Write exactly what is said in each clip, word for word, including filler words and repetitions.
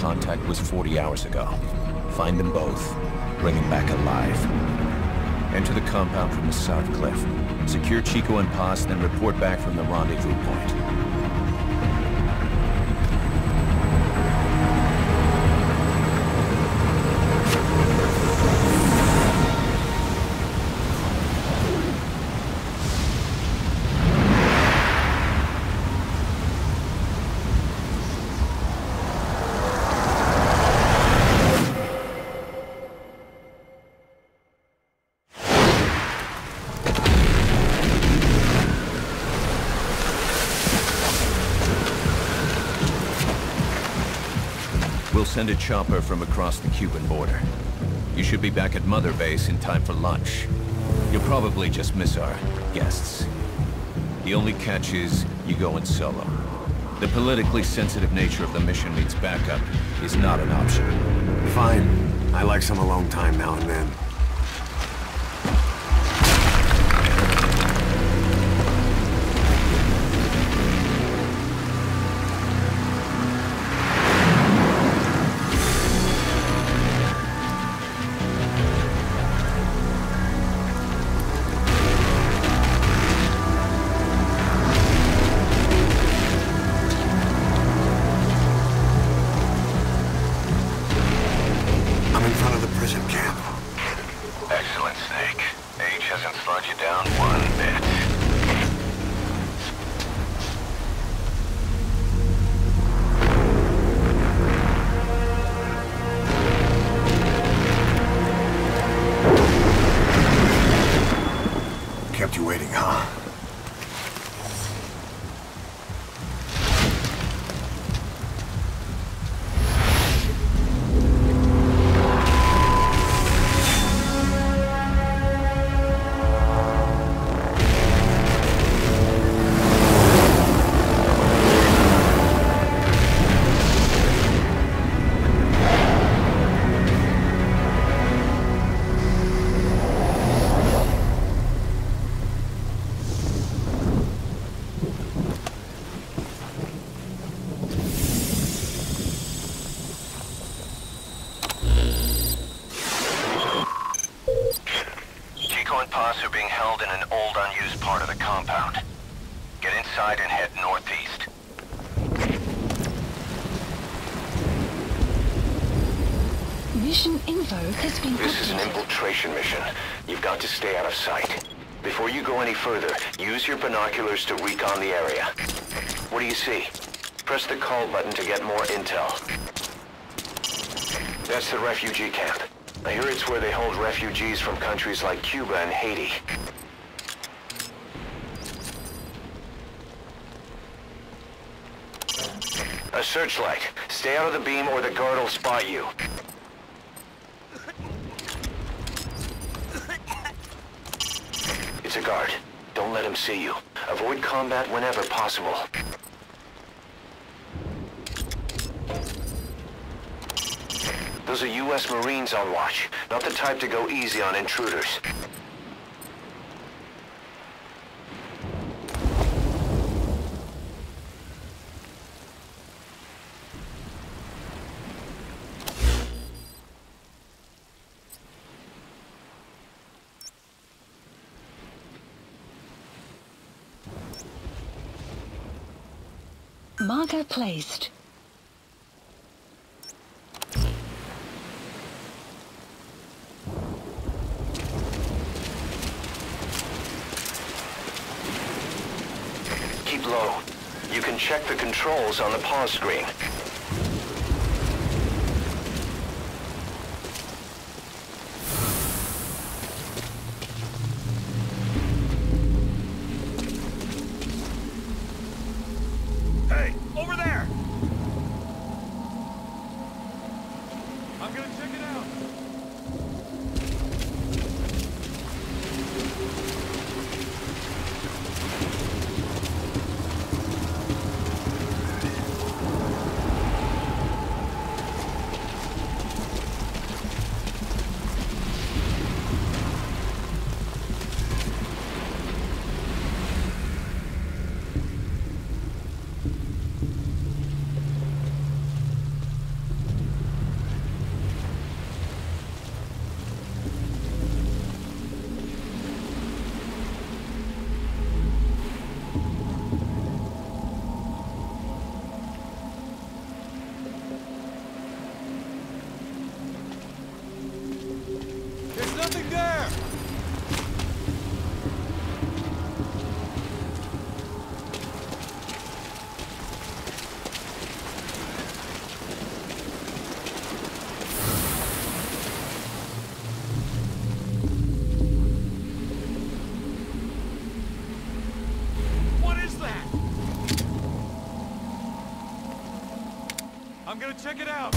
contact was forty hours ago. Find them both. Bring them back alive. Enter the compound from the south cliff. Secure Chico and Paz, then report back from the rendezvous point. We'll send a chopper from across the Cuban border. You should be back at Mother Base in time for lunch. You'll probably just miss our guests. The only catch is you go in solo. The politically sensitive nature of the mission means backup is not an option. Fine. I like some alone time now and then. Kept you waiting, huh? Are being held in an old, unused part of the compound. Get inside and head northeast. Mission info has been This is an infiltration mission. You've got to stay out of sight. Before you go any further, use your binoculars to recon the area. What do you see? Press the call button to get more intel. That's the refugee camp. I hear it's where they hold refugees from countries like Cuba and Haiti. A searchlight. Stay out of the beam or the guard will spot you. It's a guard. Don't let him see you. Avoid combat whenever possible. Those are U S Marines on watch, not the type to go easy on intruders. Marker placed. Keep low. You can check the controls on the pause screen. Hey, over there! I'm gonna check it out. nothing there! What is that? I'm gonna check it out.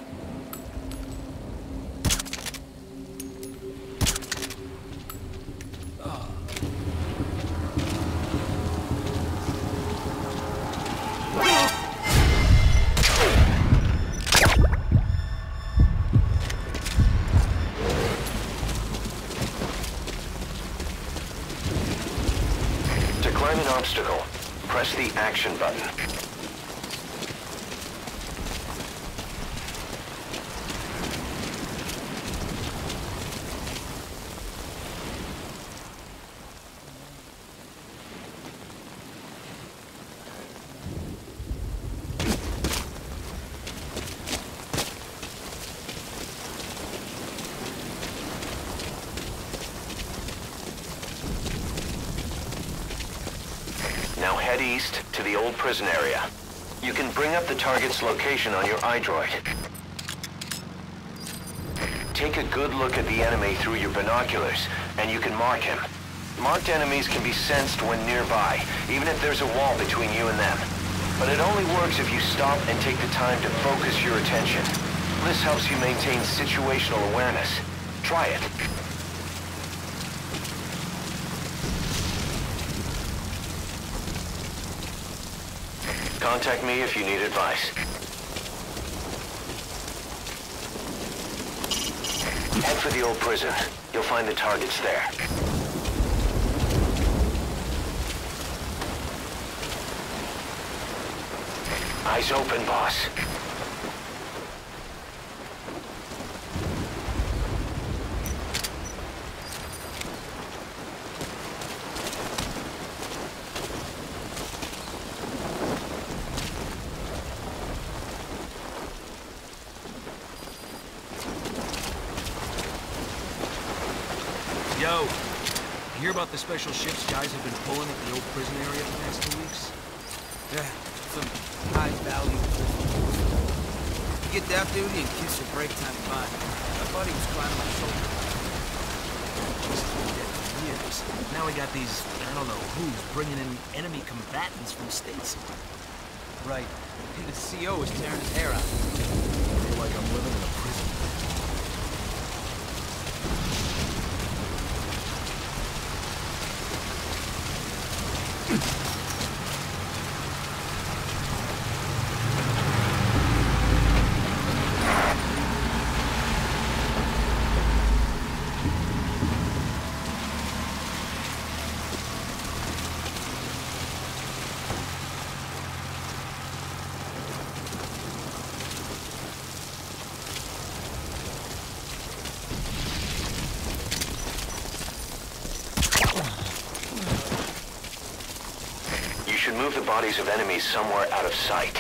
To climb an obstacle, press the action button. Now head east to the old prison area. You can bring up the target's location on your iDroid. Take a good look at the enemy through your binoculars, and you can mark him. Marked enemies can be sensed when nearby, even if there's a wall between you and them. But it only works if you stop and take the time to focus your attention. This helps you maintain situational awareness. Try it. Contact me if you need advice. Head for the old prison. You'll find the targets there. Eyes open, boss. Yo, you hear about the special ships guys have been pulling at the old prison area the past two weeks? Yeah, some high-value. You get that duty and kiss your break time fine. My buddy was climbing my shoulder. Just dead for years. Now we got these, I don't know who's, bringing in enemy combatants from stateside. Right. And the C O is tearing his hair out. I feel like I'm living in a prison. You should move the bodies of enemies somewhere out of sight.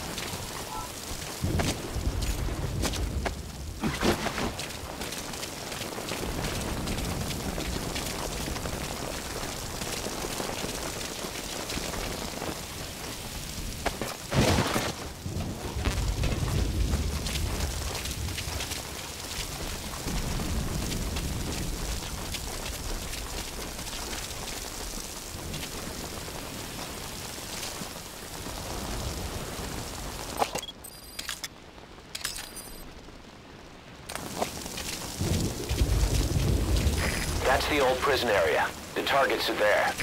That's the old prison area. The targets are there.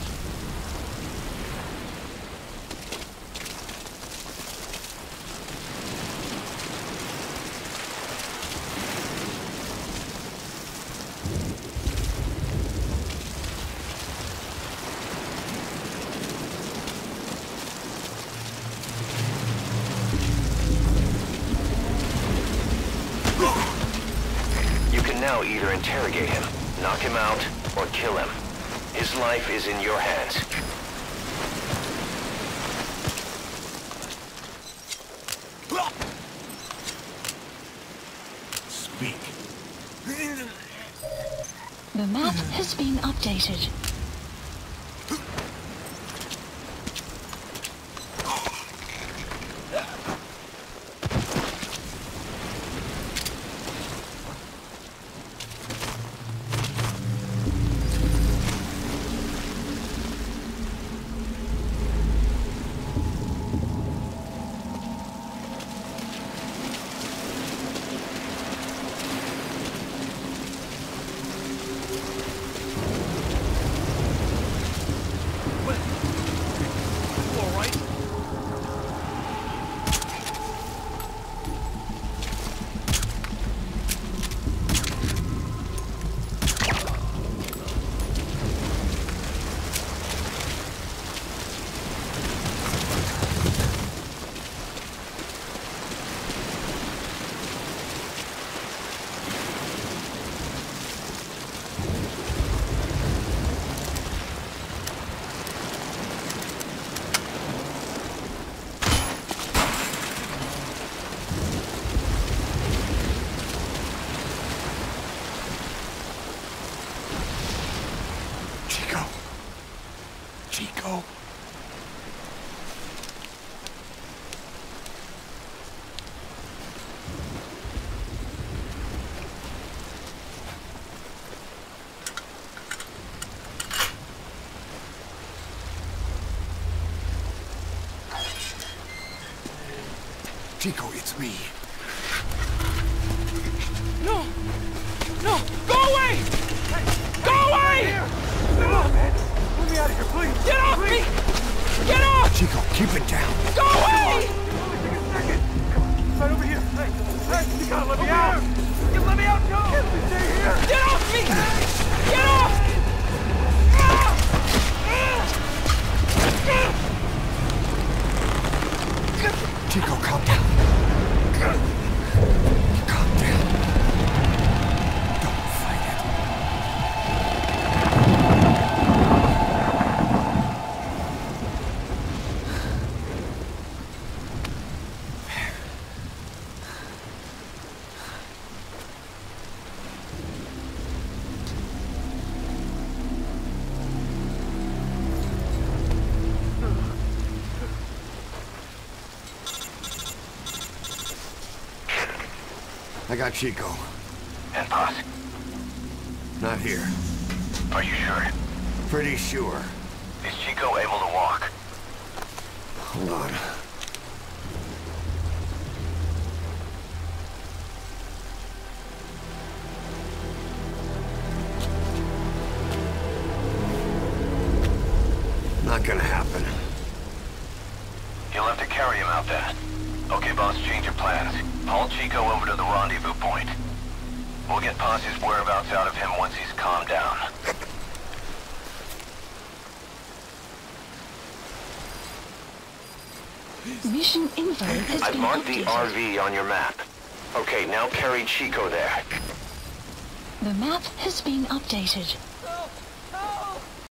You can now either interrogate him, knock him out, or kill him. His life is in your hands. Speak. The map has been updated. Chico. Chico, it's me. No! No! Go away! Hey, Go hey, away! Come on, man! Let me out of here, please! Get off please. me! Get off! Chico, keep it down. Go away! Only take a second. Come on, right over here. Hey, hey, you gotta let me over out! Here. You let me out, no! Can't we stay here? Get off me! Hey. Get off! Chico, calm down. Calm down. Don't fight it. I got Chico. And Boss? Not here. Are you sure? Pretty sure. Is Chico able to walk? Hold on. Not gonna happen. You'll have to carry him out there. Okay, boss, change your plans. Haul Chico over to the rendezvous point. We'll get Posse's whereabouts out of him once he's calmed down. Mission info has I've been marked the updated. R V on your map. Okay, now carry Chico there. The map has been updated.